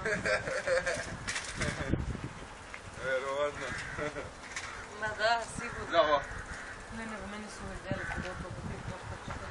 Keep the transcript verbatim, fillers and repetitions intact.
Vjerovatno. Ma da, sigurno. Zdravo. Ne, nego meni su uvijek veliki, gotovo ti poskoče.